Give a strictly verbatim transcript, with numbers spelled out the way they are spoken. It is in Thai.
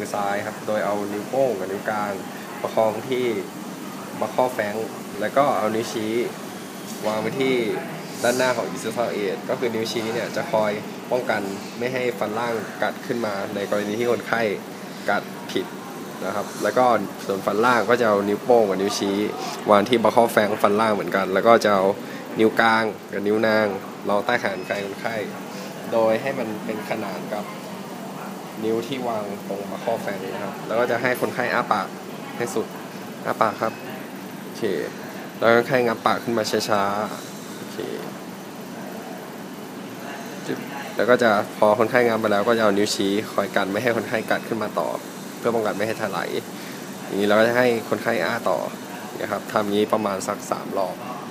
มือซ้ายครับโดยเอานิ้วโป้งกับนิ้วกลางประคองที่บัคข้อแฟงแล้วก็เอานิ้วชี้วางไว้ที่ด้านหน้าของอิสซาเอดก็คือนิ้วชี้เนี่ยจะคอยป้องกันไม่ให้ฟันล่างกัดขึ้นมาในกรณีที่คนไข้กัดผิดนะครับแล้วก็ส่วนฟันล่างก็จะเอานิ้วโป้งกับนิ้วชี้วางที่บัคข้อแฟงฟันล่างเหมือนกันแล้วก็จะเอานิ้วกลางกับนิ้วนางรองใต้แขนไกคนไข้โดยให้มันเป็นขนานกับนิ้วที่วางตรงบัคข้อแฟงนะครับแล้วก็จะให้คนไข้อ้าปากให้สุดอ้าปากครับโอเคแล้วคนไข้งับปากขึ้นมาช้าๆโอเคแล้วก็จะพอคนไข้งับไปแล้วก็จะเอานิ้วชี้คอยกันไม่ให้คนไข้กัดขึ้นมาต่อเพื่อป้องกันไม่ให้ถลายอย่างนี้เราก็จะให้คนไข้อ้าต่อนะครับทำอย่างนี้ประมาณสักสามรอบ